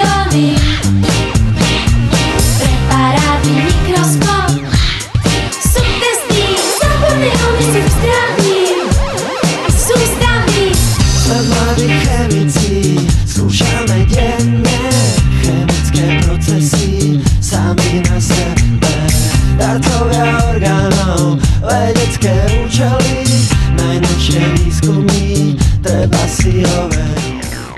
milióny. Preparátny mikroskop, subtesty, záporné omysly sústavy. Sme mladí chemici, skúšame denne chemické procesy sami na sebe. Darcovia orgánov, vedecké účely, najnovšie výskumy, treba si overiť.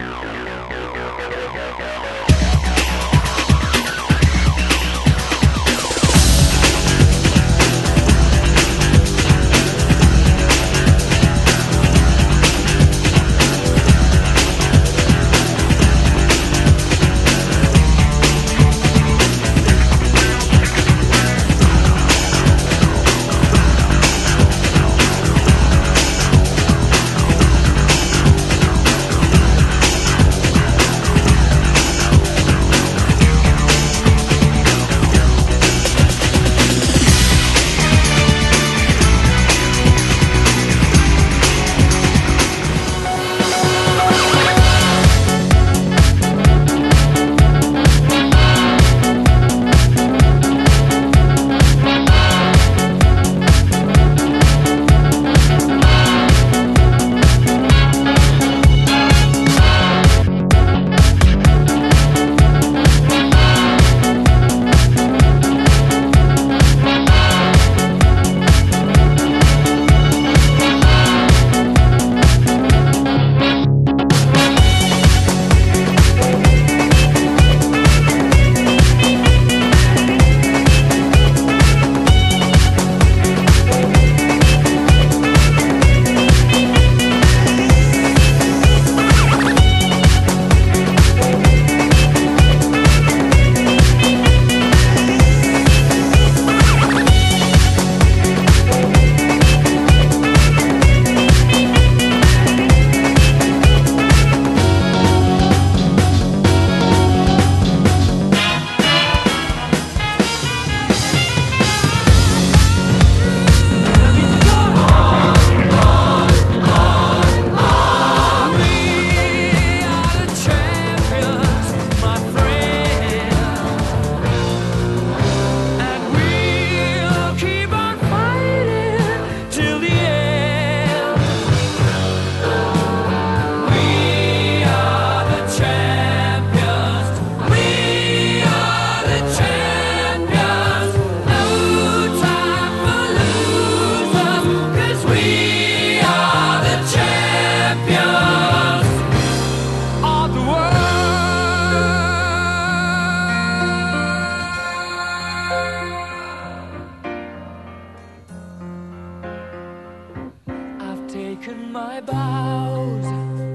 Taken my bows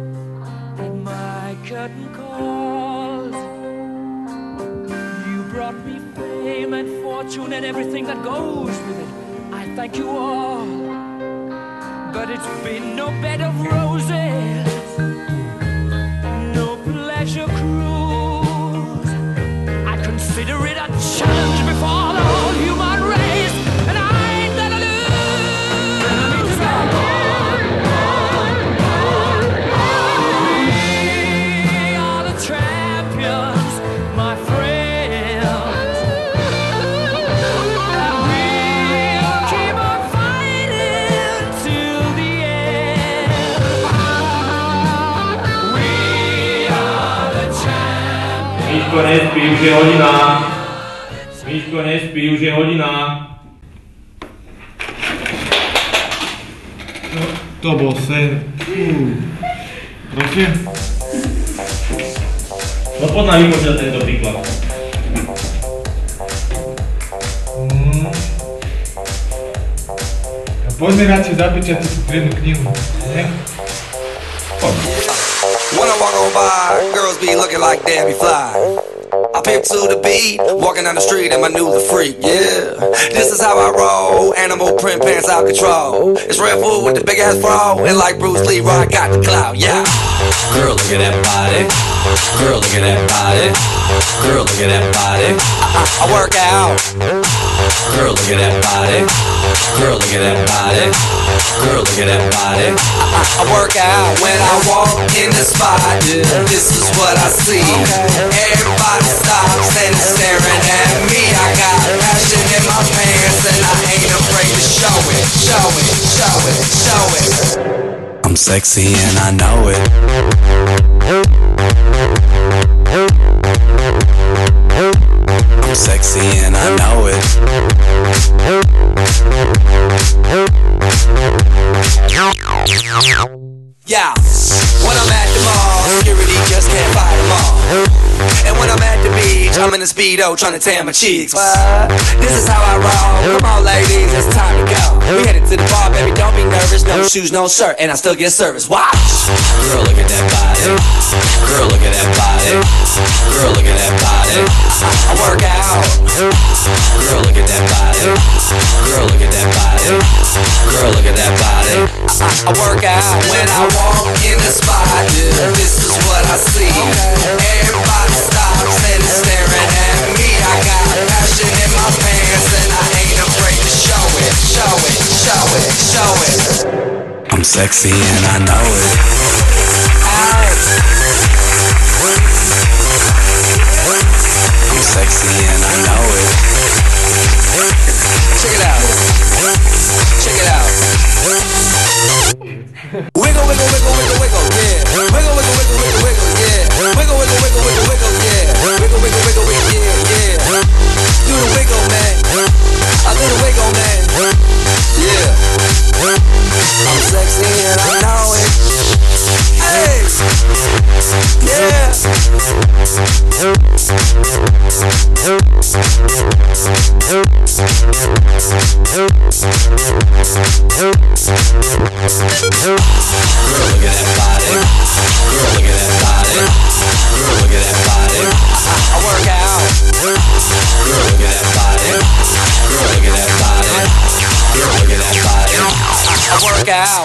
and my curtain calls. You brought me fame and fortune and everything that goes with it. I thank you all, but it's been no bed of roses, no pleasure cruise. I consider it a challenge before the whole human race, and I ain't gonna lose. Miško, nespí, už je hodina. Miško, nespí, už je hodina. No, to bol sen. Prosím? No poď nám vypočítať tento príklad. Poďme radšej zapečať si tú jednu knihu, ne? Poď. When I walk on by, girls be looking like Debbie Fly. I pimp to the beat, walking down the street and my new the freak, yeah. This is how I roll, animal print pants out control. It's Red Bull with the big ass bra, and like Bruce Lee, I got the clout, yeah. Girl, look at that body. Girl, look at that body. Girl, look at that body. I work out. Girl, look at that body. Girl, look at that body. Girl, look at that body. I work out when I walk in the spot. This is what I see. sexy and I know it. I'm sexy and I know it. Yeah, when I'm at the mall, security just can't fight them all. And when I'm at the beach, I'm in a Speedo trying to tan my cheeks. What? This is how I roll. Come on ladies, it's time to go. We headed to the bar, baby, don't be nervous. No shoes, no shirt, and I still get service. Watch! Girl, look at that body. Girl, look at that body. Girl, look at that body. I work out. Girl, look at that body. Girl, look at that body. Girl, look at that body. I work out when I walk in the spot. This is what I see. Everybody stops and is staring at me. I got passion in my pants and I ain't afraid to show it. Show it, show it, show it. I'm sexy and I know it. I'm sexy and I know it. Check it out. Check it out. Wiggle, wiggle, wiggle, wiggle, wiggle, yeah. Wiggle, wiggle, wiggle, wiggle, wiggle, yeah. Wiggle, wiggle, wiggle, wiggle, wiggle, yeah. Wiggle, wiggle, wiggle, wiggle, yeah, yeah. Do the wiggle, man. I do the wiggle, man. Yeah. I'm sexy and I know it. Hey. Yeah. Girl, look at that body. Girl, look at that body. Girl, look at that body. I work out. Girl, look at that body. Girl, look at that body. Girl, look at that body. I work out.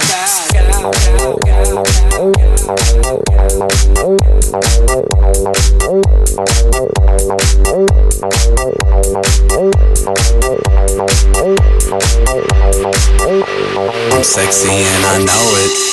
I'm sexy and I know it.